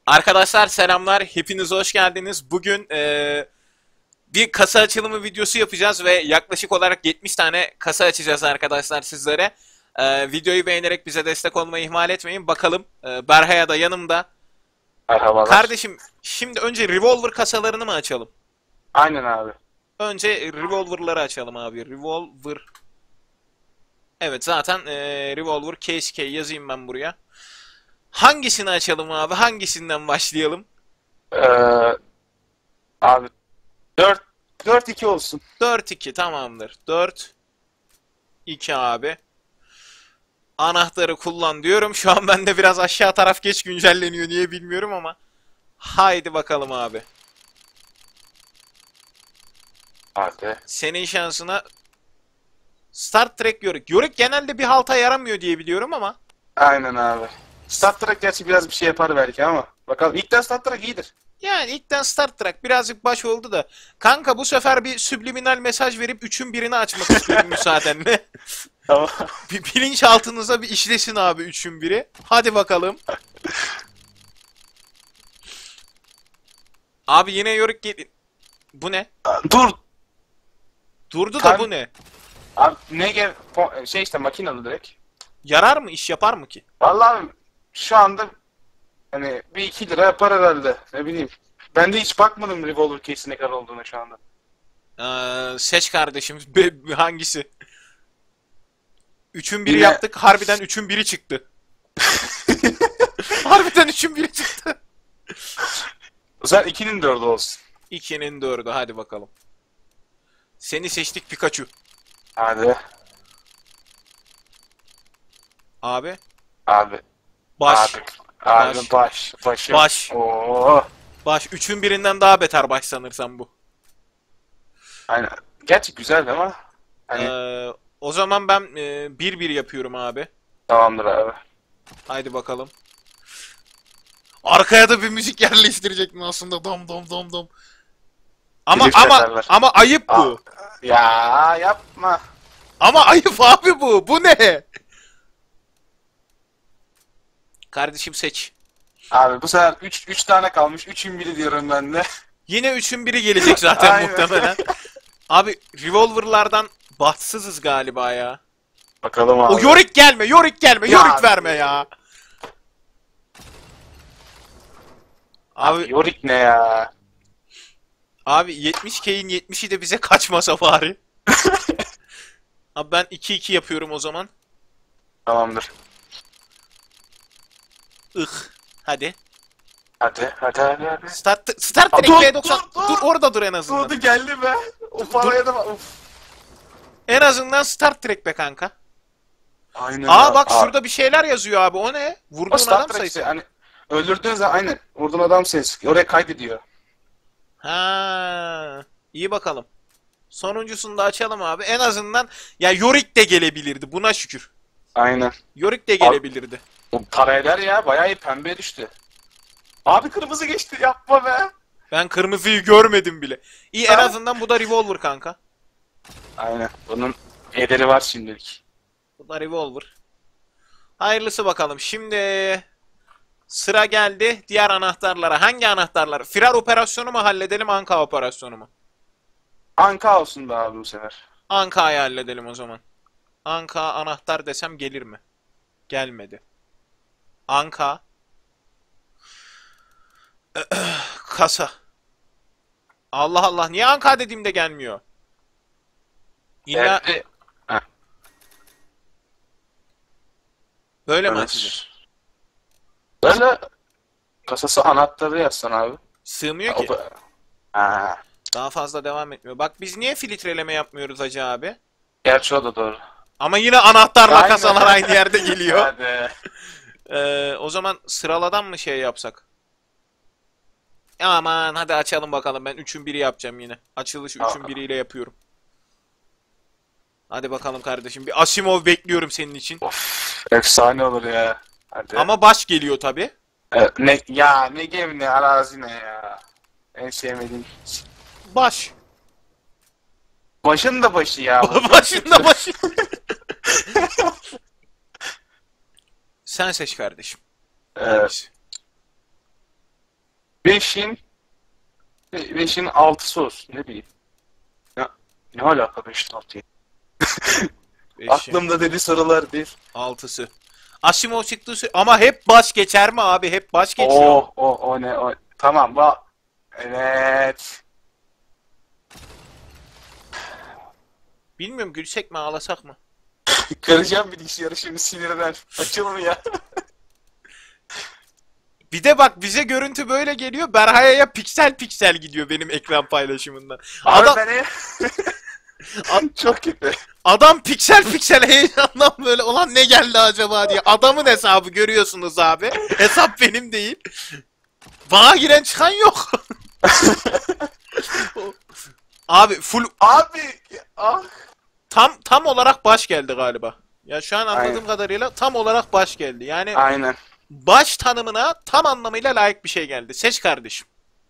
Arkadaşlar selamlar, hepiniz hoş geldiniz. Bugün bir kasa açılımı videosu yapacağız ve yaklaşık olarak 70 tane kasa açacağız arkadaşlar sizlere. Videoyu beğenerek bize destek olmayı ihmal etmeyin. Bakalım Berhaya da yanımda. Merhabalar. Kardeşim şimdi önce revolver kasalarını mı açalım? Aynen abi. Önce revolver'ları açalım abi. Revolver. Evet zaten revolver case yazayım ben buraya. Hangisini açalım abi? Hangisinden başlayalım? Ee, abi 4-2 olsun. 4-2 tamamdır. 4-2 abi. Anahtarı kullan diyorum. Şu an bende biraz aşağı taraf geç güncelleniyor niye bilmiyorum ama. Haydi bakalım abi. Hadi. Senin şansına Star Trek Yorick. Yorick genelde bir halta yaramıyor diye biliyorum ama. Aynen abi. Star Trek gerçi biraz bir şey yapar belki ama. Bakalım ilkten Star Trek iyidir. Yani ilkten Star Trek birazcık baş oldu da. Kanka bu sefer bir subliminal mesaj verip üçün birini açmak istiyorum müsaadenle. Tamam. Bir bilinçaltınıza bir işlesin abi üçün biri. Hadi bakalım. Abi yine Yorick gelin. Bu ne? Dur. Durdu da Kan- bu ne? Abi ne gel şey işte makinalı direkt. Yarar mı? İş yapar mı ki? Vallahi şu anda hani bir 2 lira yapar herhalde. Ne bileyim. Ben de hiç bakmadım revolver case'in ne kadar olduğunu şu anda. Seç kardeşim. Hangisi? Üçün biri Yine yaptık. Harbiden üçün biri çıktı. Harbiden üçün biri çıktı. o zaman 2'nin 4'ü olsun. 2'nin 4'ü. Hadi bakalım. Seni seçtik Pikachu. Hadi. Abi. Abi. Baş. Abi. Abi Baş. başım. Baş. Oo. Baş. Üçün birinden daha beter baş sanırsam bu. Aynen. Gerçi güzel ama hani O zaman ben 1-1 yapıyorum abi. tamamdır abi. Haydi bakalım. Arkaya da bir müzik yerleştirecektim aslında. Dom dom dom dom. Ama Klip ama çekerler. ama ayıp Aa, bu. ya yapma. Ama ayıp abi bu. Bu ne? Kardeşim seç. Abi bu sefer 3 tane kalmış. 3'ün biri diyorum ben de. Yine üçün biri gelecek zaten Aynen. muhtemelen. Abi revolverlardan bahtsızız galiba ya. Bakalım abi. O Yorick gelme, Yorick gelme, Ya. Yorick verme ya. Abi Abi Yorick ne ya? abi 70K'in 70'i de bize kaçmasa bari. Abi ben 2-2 yapıyorum o zaman. Tamamdır. Ih. Hadi. Hadi. Start Aa, Trek dur, V90. dur. Dur orada dur en azından. Durdu geldi be. O paraya da bak. Uf. En azından Start Trek be kanka. Aynen. Aa bak Aa, şurada bir şeyler yazıyor abi. O ne? o Vurduğun Star adam Trek sayısı. şey, hani öldürdüğün zaman aynen. Vurdun adam sayısı. Oraya kaydediyor. Ha, iyi bakalım. Sonuncusunu da açalım abi. En azından ya Yorick de gelebilirdi. Buna şükür. Aynen. Yorick de Abi, gelebilirdi. bu para eder ya. Bayağı iyi pembeye düştü. Abi kırmızı geçti. Yapma be. Ben kırmızıyı görmedim bile. İyi en Ha? azından bu da revolver kanka. Aynen. Bunun ederi var şimdilik. Bu da revolver. Hayırlısı bakalım. Şimdi sıra geldi diğer anahtarlara. Hangi anahtarlar? Firar operasyonu mu halledelim, Anka operasyonu mu? Anka olsun be abi bu sefer. Anka'yı halledelim o zaman. Anka anahtar desem gelir mi? Gelmedi. Anka. Kasa. Allah Allah. Niye Anka dediğimde gelmiyor? İlla Geldi. Heh, böyle mi evet. açacağız? Böyle kasası anahtarı yazsan abi. Sığmıyor O ki. Ha. Daha fazla devam etmiyor. Bak biz niye filtreleme yapmıyoruz hacı abi? Gerçi o da doğru. Ama yine anahtarla Aynen. kasalar aynı yerde geliyor. Hadi. O zaman sıraladan mı şey yapsak? Aman hadi açalım bakalım. Ben 3'ün biri yapacağım yine. Açılışı 3'ün biriyle yapıyorum. Hadi bakalım kardeşim. Bir Asimov bekliyorum senin için. Of, efsane olur ya. Hadi. Ama baş geliyor tabi. Ne ya ne gemi ne arazi ne ya. En sevmediğim. Baş. Başın da başı ya. Başında başı. Sen seç kardeşim. Ee, Hangisi? 5'in 6'sı olsun. Ne bileyim. Ya, ne alaka 5'in 6'ya? 5'in Aklımda dedi sorular bir. 6'sı. Asimov çıktığı ama hep baş geçer mi abi? Hep baş geçiyor. O ne o. Tamam evet. Bilmiyorum, gülsek mi ağlasak mı? Kıracağım bilgisayarı şimdi sinirden. Açılın ya. Bir de bak, bize görüntü böyle geliyor. Berhaya'ya piksel piksel gidiyor benim ekran paylaşımında. Abi Adam çok kötü. adam piksel piksel heyecandan böyle, ulan ne geldi acaba diye. Adamın hesabı görüyorsunuz abi. Hesap benim değil. Bana giren çıkan yok. Abi full Abi ah. tam olarak baş geldi galiba. Ya şu an anladığım Aynen. kadarıyla tam olarak baş geldi. Yani Aynen. baş tanımına tam anlamıyla layık bir şey geldi. Seç kardeşim.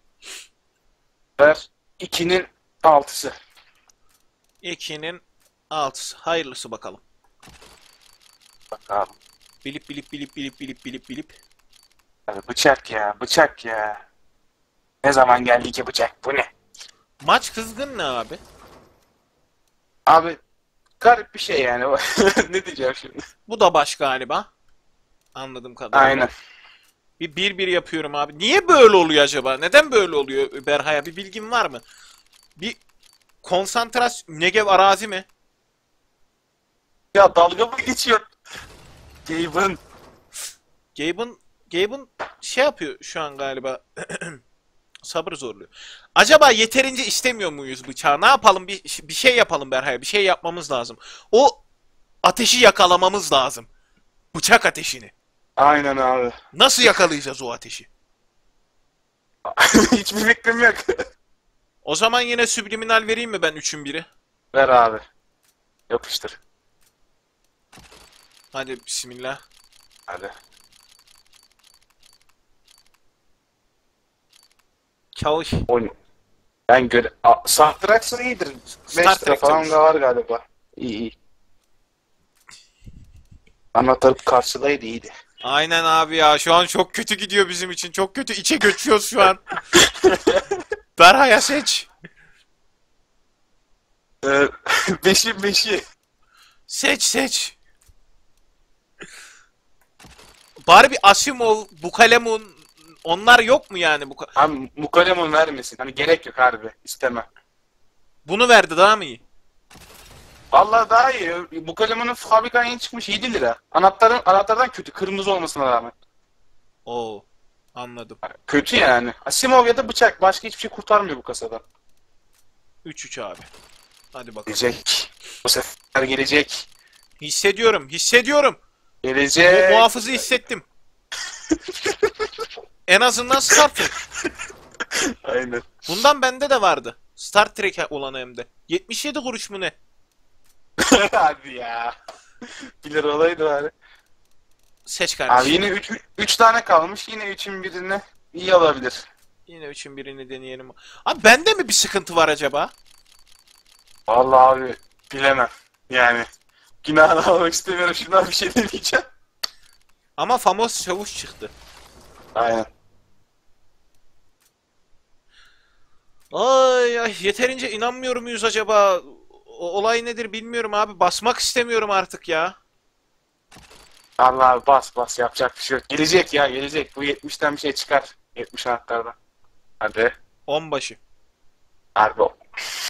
Ver 2'nin 6'sı. 2'nin 6'sı. Hayırlısı bakalım. Bakalım. Bilip bilip bilip bilip bilip bilip bilip. Abi bıçak ya. Ne zaman geldi ki bıçak? Bu ne? Maç kızgın ne abi? Abi garip bir şey yani. Ne diyeceğim şimdi? Bu da baş galiba. Anladığım kadarıyla. Aynen. Bir 1-1 yapıyorum abi. Niye böyle oluyor acaba? Neden böyle oluyor Berhaya? Bir bilgin var mı? Bir konsantrasyon... Negev arazi mi? Ya dalga mı geçiyor? Gaben. Gabe'ın şey yapıyor şu an galiba. Sabır zorluyor. Acaba yeterince istemiyor muyuz bıçağı? Ne yapalım? Bir şey yapalım Berhaya. Bir şey yapmamız lazım. O ateşi yakalamamız lazım. Bıçak ateşini. Aynen abi. Nasıl yakalayacağız o ateşi? Hiçbir fikrim yok. O zaman yine subliminal vereyim mi ben 3'ün biri? Ver abi. Yapıştır. Hadi bismillah. Hadi. Çalış. Oyun. Ben göre... Sattıraksa iyidir. 5 Star lira Trek falan tabii. da var galiba. İyi. Anahtarı karşıdaydı iyiydi. Aynen abi ya. Şu an çok kötü gidiyor bizim için. Çok kötü. İçe göçüyoruz şu an. Berhaya seç. Ee, 5'in 5'i. Seç. Bari bir Asimov, Bukalemun, onlar yok mu yani? Abi Mukalemon vermesin. Hani gerek yok harbi. İstemem. Bunu verdi daha mı iyi? Vallahi daha iyi. Mukalemon'un fabrikadan yeni çıkmış 7 lira. Anahtardan kötü. Kırmızı olmasına rağmen. Oo, anladım. Kötü yani. Asimov ya da bıçak. Başka hiçbir şey kurtarmıyor bu kasadan. 3-3 abi. Hadi bakalım. Gelecek. Bu sefer gelecek. Hissediyorum. Gelecek. Muhafızı hissettim. En azından Star Trek. Aynen. Bundan bende de vardı. Star Trek olanı hem de. 77 kuruş mu ne? Hadi ya. 1 lira olaydı bari. Seç Abi kardeşim. yine 3 tane kalmış. Yine 3'ün birini iyi alabilir. Yine 3'ün birini deneyelim. Abi bende mi bir sıkıntı var acaba? Vallahi abi bilemem. Yani günahını almak istemiyorum. Şundan bir şey demeyeceğim. Ama Famos Çavuş çıktı. Aynen. Ay yeterince inanmıyor muyuz acaba? Olay nedir bilmiyorum abi. Basmak istemiyorum artık ya. Allah abi bas yapacak bir şey yok. Gelecek ya gelecek. Bu 70'ten bir şey çıkar. 70 anahtardan. Hadi. Onbaşı. Harbi o.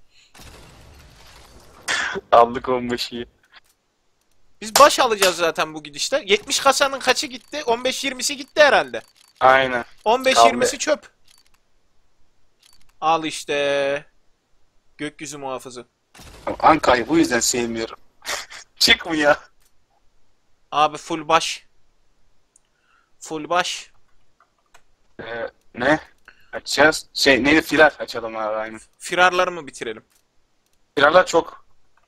Aldık 15'i. Biz baş alacağız zaten bu gidişte. 70 kasanın kaçı gitti? 15-20'si gitti herhalde. Aynen. 15-20'si çöp. Al işte. Gökyüzü muhafızı. Anka'yı bu yüzden sevmiyorum. Çıkmıyor. Abi full baş. Full baş. Ne? Açacağız. Neydi? Firar açalım abi aynen. Firarları mı bitirelim? Firarlar çok.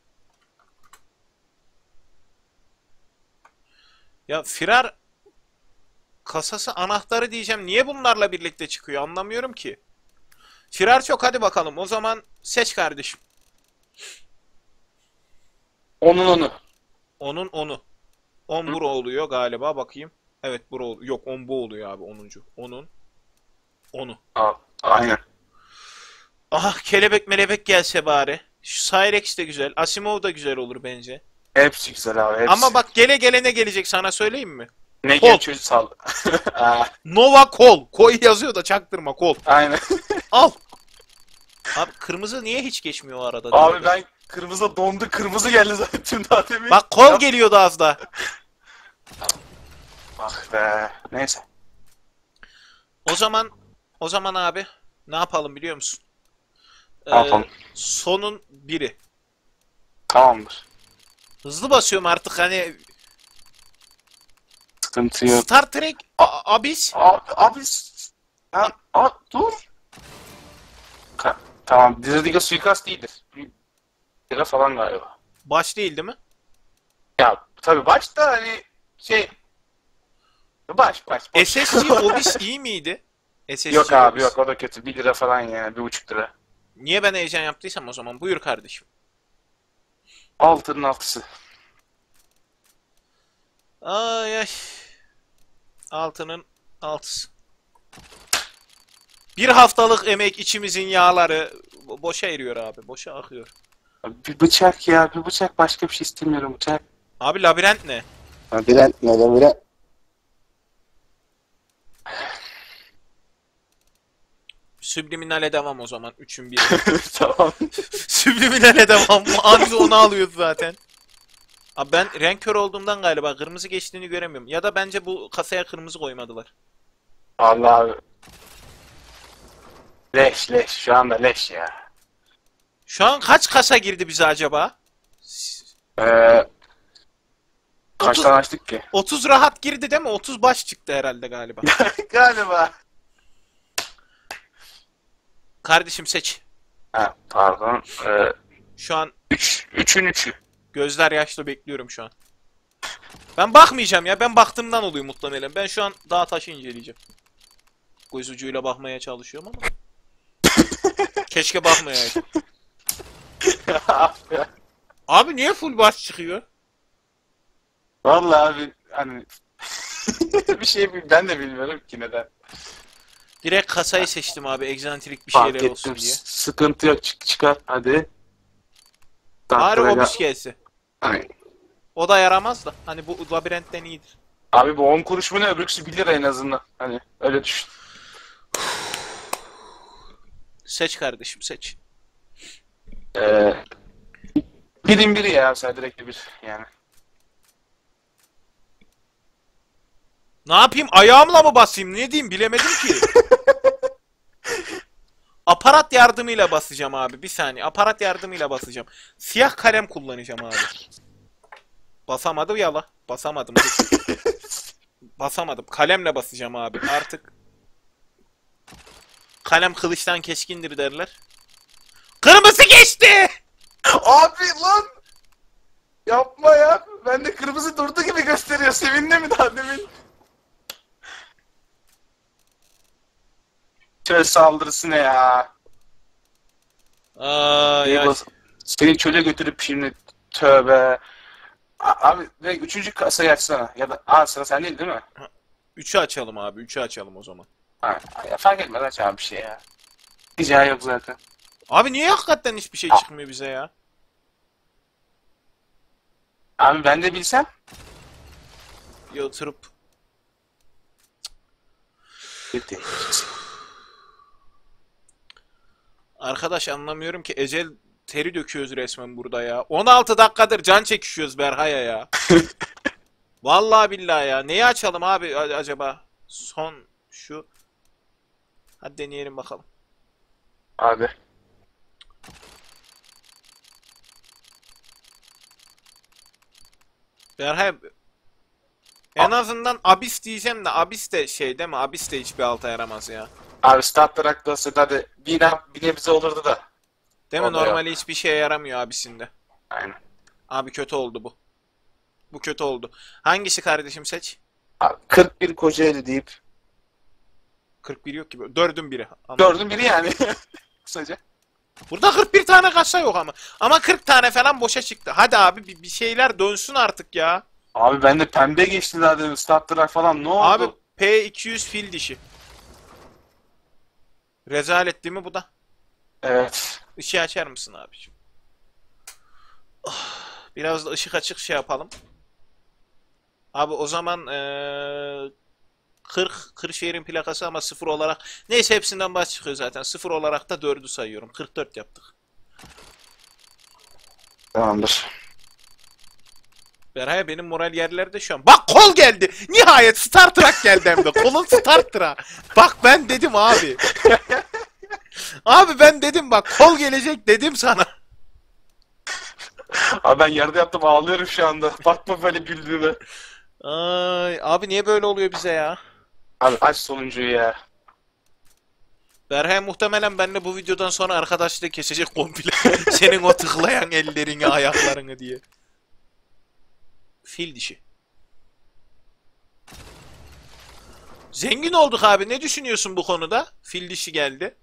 Ya firar kasası anahtarı diyeceğim. Niye bunlarla birlikte çıkıyor? Anlamıyorum ki. Firar çok, hadi bakalım. O zaman seç kardeşim. Onun onu. Onun onu. 10 bro oluyor galiba, bakayım. Evet bro oluyor. Yok 10 bu oluyor abi 10'uncu. Onun. Onu. Aynen. Ah, kelebek melebek gelse bari. Şu Cyrex de güzel. Asimov da güzel olur bence. Hepsi güzel abi, hepsi. Ama bak gele gele ne gelecek sana söyleyeyim mi? Ne Kol. geçiyor sal. Aa, Nova Kol. Koy yazıyor da çaktırma kol. aynen. Al. Abi kırmızı niye hiç geçmiyor o arada? Abi ben kırmızı dondu, kırmızı geldi zaten daha demin. Bak kol geliyordu az daha. Bak be. Neyse. O zaman abi ne yapalım biliyor musun? Ne yapalım? Sonun biri. Tamamdır. Hızlı basıyorum artık hani Sıkıntı yok. Star Trek Abyss. Abi dur. Tamam. Dizideki suikast değildir. Bir lira falan galiba. Baş değil mi? Ya tabii başta hani şey baş. SSC Abyss iyi miydi? SSC Yok abi Abyss. yok, o da kötü. 1 lira falan yani. 1,5 lira. Niye ben heyecan yaptıysam o zaman buyur kardeşim. Altının altısı. Ay ay. Altının altısı. Bir haftalık emek içimizin yağları boşa eriyor abi. Boşa akıyor. Bir bıçak ya. Bir bıçak, başka bir şey istemiyorum, bıçak. Abi labirent ne? Labirent ne labirent? Subliminale devam o zaman. Üçün biri. Tamam. Subliminale devam. Anca onu alıyoruz zaten. Abi ben renk kör olduğumdan galiba kırmızı geçtiğini göremiyorum. Ya da bence bu kasaya kırmızı koymadılar. Allah abi. Leş. Şu anda leş ya. Şu an kaç kasa girdi bize acaba? Kaç 30 tane açtık ki? 30 rahat girdi değil mi? 30 baş çıktı herhalde galiba. Galiba. Kardeşim seç. Ha, pardon. Şu an 3'ün 3'ü. gözler yaşlı bekliyorum şu an. Ben bakmayacağım ya. Ben baktığımdan oluyor muhtemelen. Ben şu an dağ taşı inceleyeceğim. Göz ucuyla bakmaya çalışıyorum ama. Keşke bakmayaydım. Abi niye full baş çıkıyor? Vallahi abi hani bir şey ben de bilmiyorum ki neden. Direkt kasayı seçtim abi. Egzantrik bir Fark şeyler ettim. olsun diye. Sıkıntı yok, çıkar hadi. Bari Dakika- obüs gelse. Ay. O da yaramaz da. Hani bu labirentten iyidir. Abi bu 10 kuruş mu ne, öbürküsü 1 lira en azından. Hani öyle düşün. Seç kardeşim seç. Birin biri ya, sen direkt bir yani. Ne yapayım? Ayağımla mı basayım? Ne diyeyim? Bilemedim ki. Aparat yardımıyla basacağım abi. Bir saniye. Aparat yardımıyla basacağım. Siyah kalem kullanacağım abi. Basamadım yala. Basamadım. Basamadım. Kalemle basacağım abi. Artık kalem kılıçtan keskindir derler. Kırmızı geçti! Abi lan! Yapma ya. Ben de kırmızı durdu gibi gösteriyor. Sevindi mi daha demin? Çöl saldırısı ne ya? Ay ay. Seni çöle götürüp şimdi tövbe. Abi direkt 3. kasayı açsana. Ya da sıra sende değil mi? 3'ü açalım abi. 3'ü açalım o zaman. Ya fark etmez, aç abi bir şey ya. Rica yok zaten. Abi niye hakikaten hiçbir şey çıkmıyor bize ya? Abi ben de bilsem. Bir oturup Bitti. arkadaş anlamıyorum ki ecel teri döküyoruz resmen burada ya. 16 dakikadır can çekişiyoruz Berha'ya ya. Vallahi billahi ya. Neyi açalım abi acaba? Son şu. Hadi deneyelim bakalım. Abi. Berha en azından Abyss diyeceğim de Abyss de şey değil mi? Abyss de hiçbir alta yaramaz ya. Abi Star Trek olsa hadi bir nebze olurdu da. Değil mi? O da yok. Normali hiçbir şeye yaramıyor Abyss'in de. Aynen. Abi kötü oldu bu. Bu kötü oldu. Hangisi kardeşim seç? Abi 41 Kocaeli deyip 41 yok gibi. Dördün biri. Anladım. 4'ün biri yani. Kısaca. Burada 41 tane kasa yok ama. Ama 40 tane falan boşa çıktı. Hadi abi bir şeyler dönsün artık ya. Abi ben de pembe geçti daha dedim. Star Trek falan ne oldu? Abi P200 fil dişi. Rezalet değil mi bu da? Evet. Işığı açar mısın abiciğim? Biraz da ışık açık şey yapalım. Abi o zaman 40 Kırşehir'in plakası ama sıfır olarak neyse hepsinden baş çıkıyor zaten. Sıfır olarak da 4'ü sayıyorum. 44 yaptık. Tamamdır. Berhaya benim moral yerlerde şu an. Bak kol geldi. Nihayet Star Trek geldi hem de. Kolun Star Trek. Bak ben dedim abi. Abi ben dedim bak kol gelecek dedim sana. Abi ben yerde yattım ağlıyorum şu anda. Bakma böyle güldüğüme. Ay abi niye böyle oluyor bize ya? Abi aç sonuncuyu ya. Berhaya muhtemelen benimle bu videodan sonra arkadaşlığı kesecek komple. Senin o tıklayan ellerini, ayaklarını diye. Fil dişi. Zengin olduk abi. Ne düşünüyorsun bu konuda? Fil dişi geldi.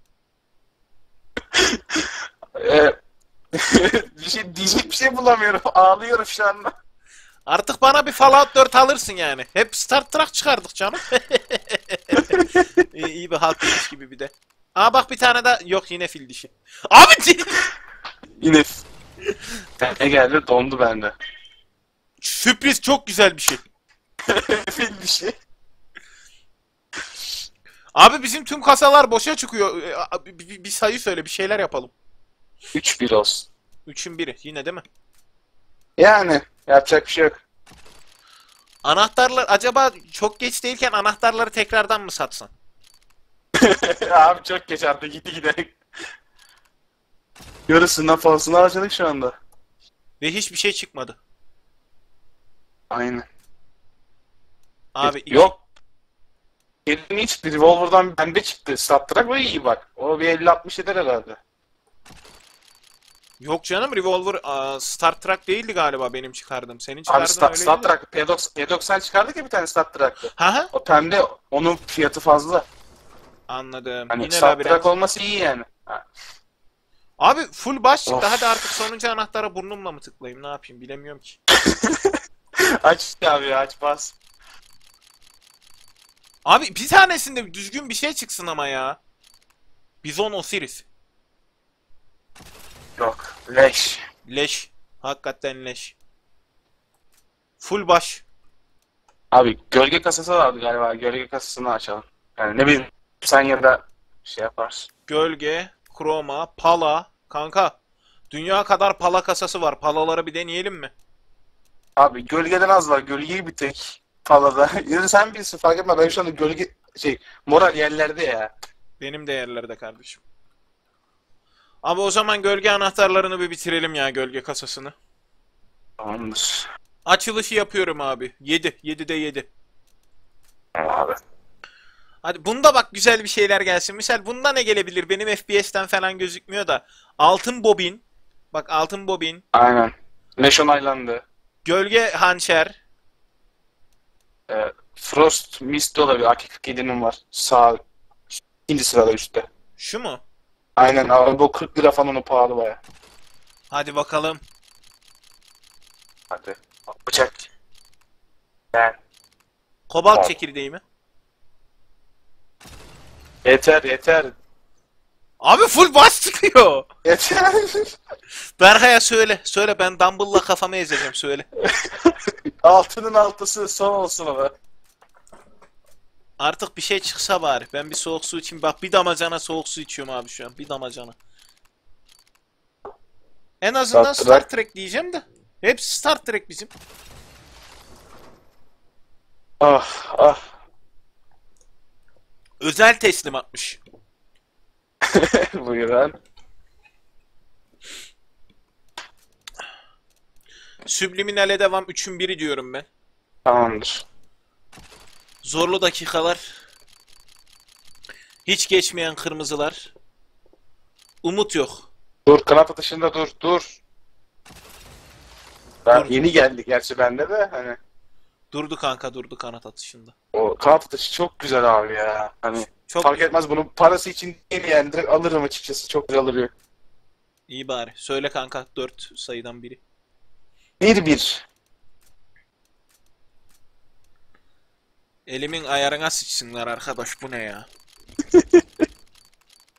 Ee, diyecek bir şey bulamıyorum. Ağlıyorum şu anda. Artık bana bir Fallout 4 alırsın yani. Hep Star Trek çıkardık canım. İyi bir halk ilişki gibi bir de. Aa bak bir tane daha. Yok yine fil dişi. Abi Yine ne geldi? Dondu bende. sürpriz çok güzel bir şey. Fil bir şey. Abi bizim tüm kasalar boşa çıkıyor. Bir sayı söyle bir şeyler yapalım. 3-1 olsun. 3'ün biri yine değil mi? Yani yapacak bir şey yok. Anahtarlar acaba çok geç değilken anahtarları tekrardan mı satsan? Abi çok geç artık gitti giderek. Yarısından fazlasını harcadık şu anda. Ve hiçbir şey çıkmadı. Aynen. Abi Yok. Elini çıktı. Revolver'dan bende çıktı. Sattırak ve iyi bak. O bir 50-60 eder herhalde. yok canım Revolver Star Trek değildi galiba benim çıkardığım. Senin Abi çıkardığın öyleydi. Statrak P90 çıkardık ya bir tane Statrak'tı. Ha ha. O pembe onun fiyatı fazla. Anladım. Hani Yine Statrak labirent. olması iyi yani. Ha. Abi full baş çıktı. Of. Hadi artık sonuncu anahtara burnumla mı tıklayayım? Ne yapayım? Bilemiyorum ki. Aç abi ya, aç bas. Abi bir tanesinde düzgün bir şey çıksın ama ya. Bizon Osiris. Yok. Leş. Leş. Hakikaten leş. Full baş. Abi gölge kasası vardı galiba. Gölge kasasını açalım. Yani ne bileyim sen ya da şey yaparsın. Gölge, kroma, pala. Kanka. Dünya kadar pala kasası var. Palaları bir deneyelim mi? Abi gölgeden az var. Gölgeyi bir tek palada. Ya da sen bilirsin fark etme. Ben şu anda gölge moral yerlerde ya. Benim değerlerde kardeşim. Abi o zaman gölge anahtarlarını bir bitirelim ya gölge kasasını. Tamamdır. Açılışı yapıyorum abi. 7. 7'de 7. Abi. Hadi bunda bak güzel bir şeyler gelsin. Misal bunda ne gelebilir? Benim FPS'ten falan gözükmüyor da. Altın bobin. Bak altın bobin. Aynen. Leş onaylandı. Gölge hançer. Frost Mist de olabilir. AK-47'nin var. Sağ ikinci sırada üstte. Şu mu? Aynen abi bu 40 lira falan o pahalı baya. Hadi bakalım. Hadi. Bıçak. Yani. Kobalt Tamam. çekirdeği mi? Yeter yeter. Abi full baş çıkıyor. Yeter. Berkay'a söyle. Söyle ben Dumble'la kafamı ezeceğim söyle. Altının altısı son olsun ama. Artık bir şey çıksa bari. Ben bir soğuk su içeyim. Bak bir damacana soğuk su içiyorum abi şu an. Bir damacana. En azından Star Star Trek. Trek diyeceğim de. Hepsi Star Trek bizim. Ah ah. Özel teslimatmış. Buyurun. Subliminal'e devam 3'ün biri diyorum ben. Tamamdır. Zorlu dakikalar. Hiç geçmeyen kırmızılar. Umut yok. Dur kanat atışında dur. Ben Dur. yeni geldi gerçi bende de hani Durdu kanka durdu kanat atışında. o kanat atışı çok güzel abi ya. Hani Çok fark etmez bunun parası için değil yani direkt alırım açıkçası çok güzel alıyor. iyi bari. Söyle kanka 4 sayıdan biri. 1-1. Elimin ayarına sıçsınlar arkadaş bu ne ya?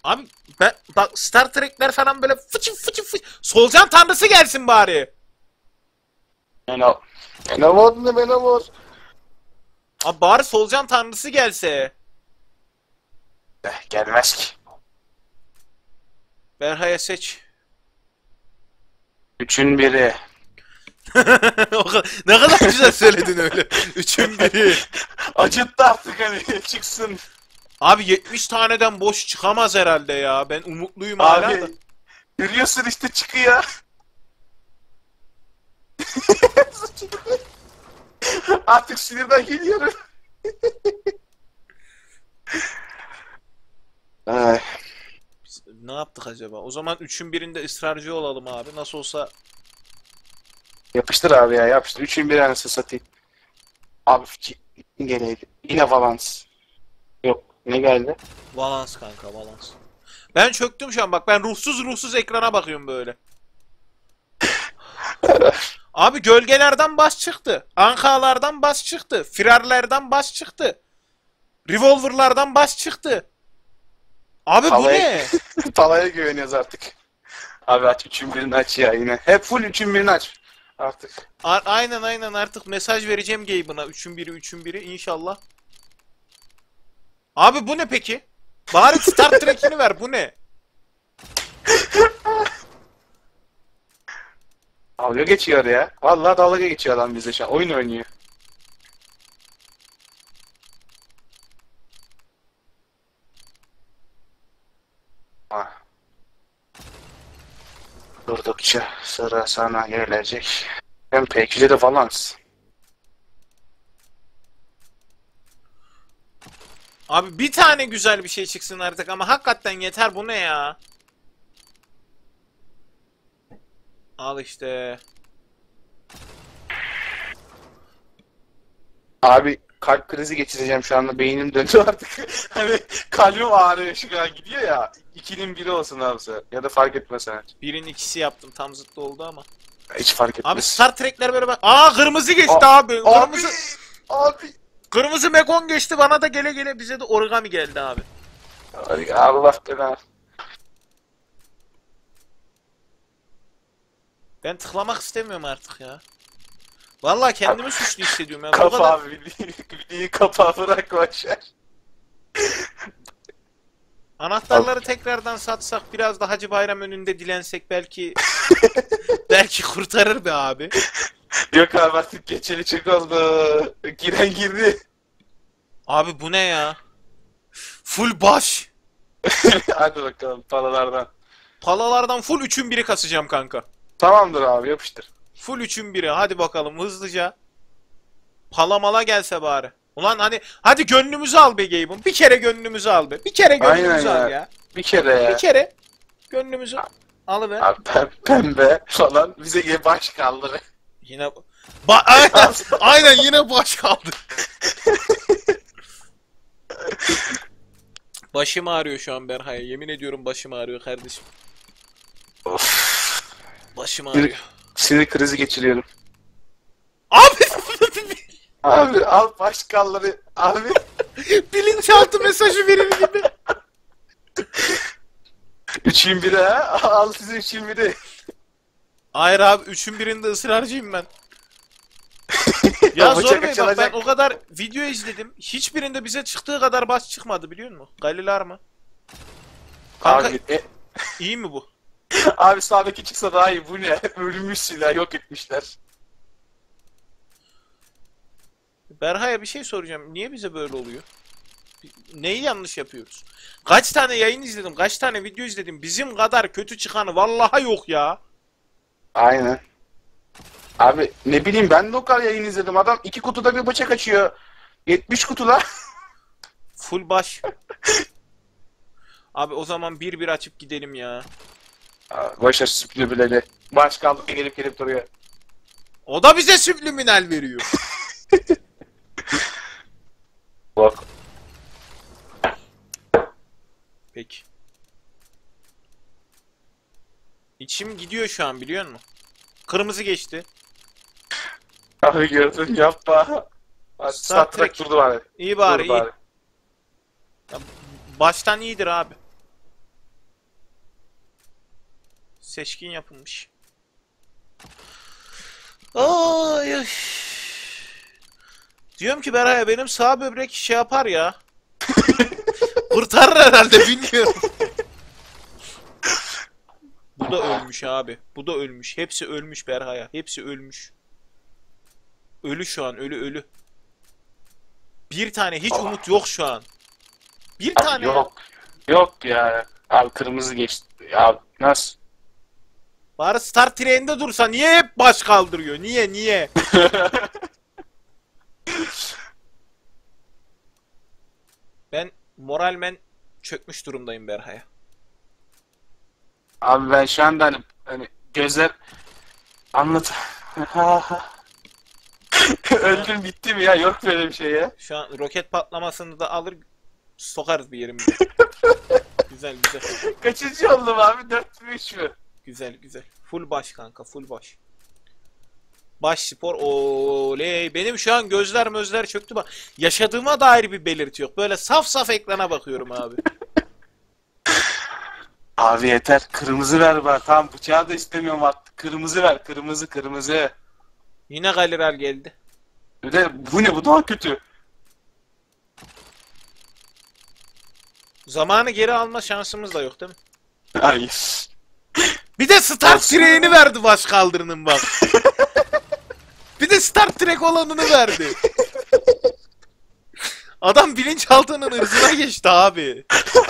Abi ben bak Star Trek'ler falan böyle fıçı fıçı fıçı. Solucan tanrısı gelsin bari. Menavor. Abi bari solucan tanrısı gelse. Gelmez ki. Berha'ya seç. Üçün biri. Ne kadar güzel söyledin öyle. Üçün biri. Acıttı artık hani çıksın. Abi 70 taneden boş çıkamaz herhalde ya. Ben umutluyum hala da. Abi görüyorsun işte çıkıyor. Artık sinirden geliyorum. Ay, Biz ne yaptık acaba? O zaman üçün birinde ısrarcı olalım abi. Nasıl olsa yapıştır abi ya yapıştır. Üçün bir anasını satayım. Abi geleydi. Yine Valans. Yok ne geldi? balans kanka balans. Ben çöktüm şu an bak ben ruhsuz ekrana bakıyorum böyle. Abi gölgelerden bas çıktı. Ankalardan bas çıktı. Firarlerden bas çıktı. Revolver'lardan bas çıktı. Abi bu Palaya, ne? Palaya güveniyoruz artık. Abi aç üçün birini aç ya yine. Hep full üçün birini aç. Artık. Aynen artık mesaj vereceğim Gabe'ına. Üçün biri inşallah. Abi bu ne peki? Bari Star Trek'ini ver bu ne? Dalga geçiyor ya. Vallahi dalga geçiyor adam bize şu an. Oyun oynuyor. Ah. Durdukça sıra sana gelecek. Hem pekişe de Valans. Abi bir tane güzel bir şey çıksın artık ama hakikaten yeter bu ne ya? Al işte. Abi kalp krizi geçireceğim şu anda. Beynim döndü artık. Hani kalbim ağrıyor şu an gidiyor ya. İkinin biri olsun abi sen. Ya da fark etmez sen. Birin ikisi yaptım tam zıttı oldu ama. Hiç fark etmez. Abi Star Trek'ler böyle bak. Aa kırmızı geçti abi. Abi. Kırmızı. Abi. Kırmızı Mekon geçti bana da gele gele bize de origami geldi abi. Ay, Allah belanı. Ben tıklamak istemiyorum artık ya. Vallahi kendimi suçlu hissediyorum ya. Bu Kapa kadar abi. Bildiğin kapağı bırak başlar. anahtarları tekrardan satsak biraz da Hacı Bayram önünde dilensek belki belki kurtarır be abi. Yok abi artık geçeli çok oldu. Giren girdi. Abi bu ne ya? Full baş. Hadi bakalım paralardan. Palalardan full 3'ün biri kasacağım kanka. Tamamdır abi yapıştır. Full 3'ün biri. Hadi bakalım hızlıca. Palamala gelse bari. Ulan hadi gönlümüzü al be Gabe'ım. Bir kere gönlümüzü al be. Bir kere gönlümüzü Aynen al ya. ya. Bir kere ya. Bir kere gönlümüzü alıver. Abi pembe falan bize baş kaldırı. Yine aynen yine baş kaldı. Başım ağrıyor şu an Berha'ya. Yemin ediyorum başım ağrıyor kardeşim. Of. Başım ağrıyor. Sinir krizi geçiriyorum. Abi Abi al baş kaldırı. Abi. bilinçaltı mesajı verir gibi. Üçün biri ha. Al size üçün biri. Hayır abi 3'ün birinde ısrarcıyım ben. Ya Bıçak Zor Bey bak ben açılacak. o kadar video izledim. Hiçbirinde bize çıktığı kadar baş çıkmadı biliyor musun? Galilar mı? Kanka Abi, iyi mi bu? abi sağdaki çıksa daha iyi. Bu ne? Ölmüş silah yok etmişler. Berha'ya bir şey soracağım. Niye bize böyle oluyor? Neyi yanlış yapıyoruz? Kaç tane yayın izledim, kaç tane video izledim. Bizim kadar kötü çıkanı vallahi yok ya. Aynen. Abi ne bileyim ben de o kadar yayın izledim. Adam 2 kutuda bir bıçak açıyor. 70 kutular. Full baş. Abi o zaman bir bir açıp gidelim ya. Başar süplübüleri. Baş kaldı gelip duruyor. O da bize subliminal veriyor. Bak. Peki. İçim gidiyor şu an biliyor musun? Kırmızı geçti. Abi gördün yapma. Star Trek durdu bari. İyi bari Durdu iyi. Ya, baştan iyidir abi. Seçkin yapılmış. Ay, ay. Diyorum ki Beraya benim sağ böbrek şey yapar ya. Kurtarır herhalde bilmiyorum. Bu da ölmüş abi. Bu da ölmüş. Hepsi ölmüş Berhaya. Hepsi ölmüş. Ölü şu an. Ölü. Bir tane hiç umut yok şu an. Bir Abi tane. yok. Yok ya. Abi kırmızı geçti. Ya nasıl? Bari start treğinde dursa niye hep baş kaldırıyor? Niye? Ben moralmen çökmüş durumdayım Berhaya. Abi ben şu anda hani gözler anlat. Öldüm bitti mi ya? Yok böyle bir şey ya. Şu an roket patlamasını da alır sokarız bir yerimize. Güzel. Kaçıncı oldum abi? 4 mü 3 mü? Güzel. Full baş kanka, full baş. Baş spor. Oley. Benim şu an gözler çöktü bak. Yaşadığıma dair bir belirti yok. Böyle saf ekrana bakıyorum abi. Abi yeter. Kırmızı ver bana. Tamam bıçağı da istemiyorum artık. Kırmızı ver. Kırmızı. Yine Galiral geldi. Bir de bu ne? Bu daha kötü. Zamanı geri alma şansımız da yok değil mi? Hayır. Bir de start Olsun. treğini verdi baş kaldırının bak. Bir de start trek olanını verdi. Adam bilinçaltının ırzına geçti abi.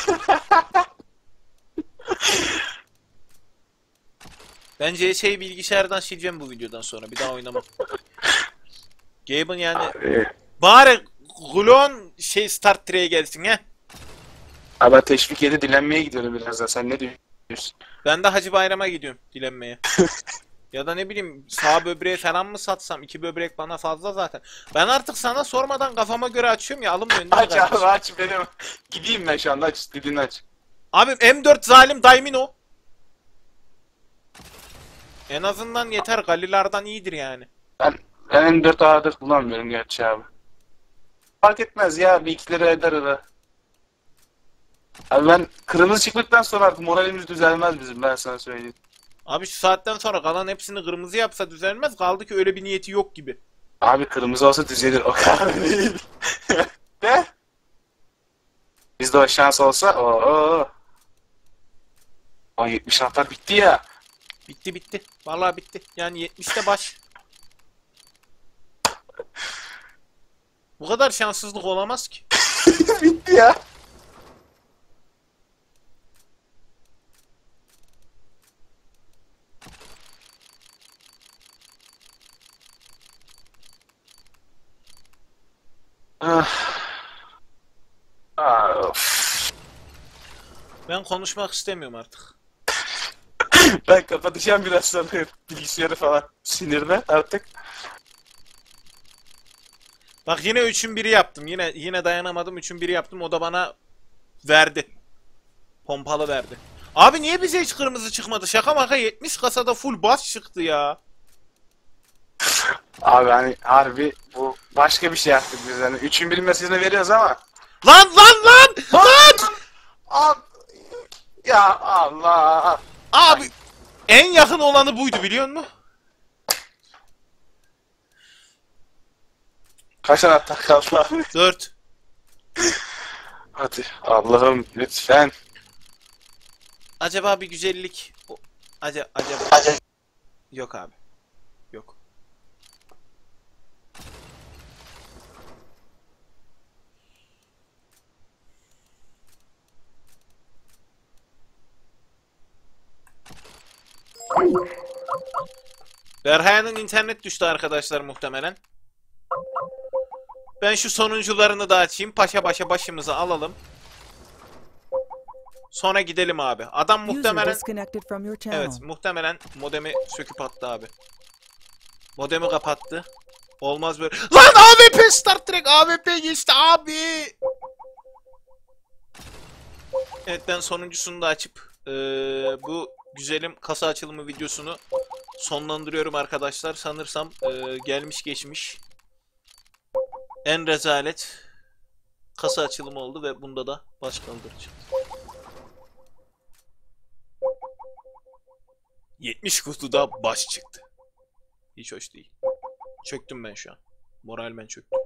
Bence bilgisayardan sileceğim bu videodan sonra. Bir daha oynamam. Gabe'ın yani Abi. bari Glon start trek'e gelsin he. Abi ben teşvikiyede dilenmeye gidiyorum birazdan. Sen ne diyorsun? Ben de Hacı Bayram'a gidiyorum dilenmeye. Ya da ne bileyim sağ böbreği falan mı satsam? 2 böbrek bana fazla zaten. Ben artık sana sormadan kafama göre açıyorum ya alınmıyor değil mi Aç kardeşim? abi aç benim. Gideyim ben şu anda aç. Dilini aç. Abim M4 zalim Daimino. En azından yeter. Galilardan iyidir yani. Ben M4 A'dır kullanmıyorum gerçi abi. Fark etmez ya. Bir ikileri eder ara. Abi ben kırmızı çıktıktan sonra artık moralimiz düzelmez bizim ben sana söyleyeyim. Abi şu saatten sonra kalan hepsini kırmızı yapsa düzelmez. Kaldı ki öyle bir niyeti yok gibi. Abi kırmızı olsa düzelir o kadar değil. Ne? Bizde o şans olsa o 70 anahtar bitti ya. Bitti. Vallahi bitti. Yani 70'te baş. Bu kadar şanssızlık olamaz ki. Bitti ya. Ah. Of. Ben konuşmak istemiyorum artık. Ben kapatacağım biraz sonra bilgisayarı falan. Sinirden artık. Bak yine 3'ün biri yaptım. Yine dayanamadım. 3'ün biri yaptım. O da bana verdi. Pompalı verdi. Abi niye bize hiç kırmızı çıkmadı? Şaka maka 70 kasada full baş çıktı ya. Abi hani harbi bu başka bir şey yaptık biz hani. Üçün bilinmesine veriyoruz ama. Lan! Abi, ya Allah. Abi en yakın olanı buydu biliyor musun? Kaç anahtar kaldı abi? 4. Hadi Allah'ım lütfen. Acaba bir güzellik... Acaba... Yok abi. Yok. Berhaya'nın internet düştü arkadaşlar muhtemelen. Ben şu sonuncularını da açayım. Paşa başımızı alalım. Sonra gidelim abi. Adam muhtemelen... Evet, muhtemelen modemi söküp attı abi. Modemi kapattı. Olmaz böyle. Lan AWP Star Trek AWP geçti abi. Evet ben sonuncusunu da açıp bu güzelim kasa açılımı videosunu sonlandırıyorum arkadaşlar. Sanırsam gelmiş geçmiş en rezalet kasa açılımı oldu ve bunda da baş kaldıracağım. 70 kutuda baş çıktı. Hiç hoş değil. Çöktüm ben şu an. Moralmen çöktü.